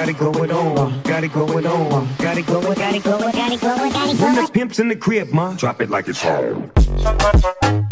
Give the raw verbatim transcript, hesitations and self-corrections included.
got it going on, got it going on, got it going, got it going, got it going, got it going. When the pimp's in the crib, ma, drop it like it's home.